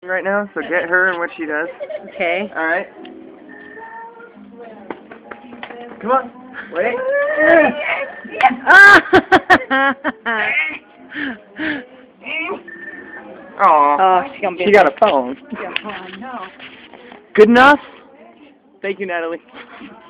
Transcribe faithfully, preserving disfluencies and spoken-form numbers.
right now, so get her and what she does. Okay. Alright. Come on. Wait. Aw. Oh, she's gonna be She got a phone. Yeah, no. Good enough? Thank you, Natalie.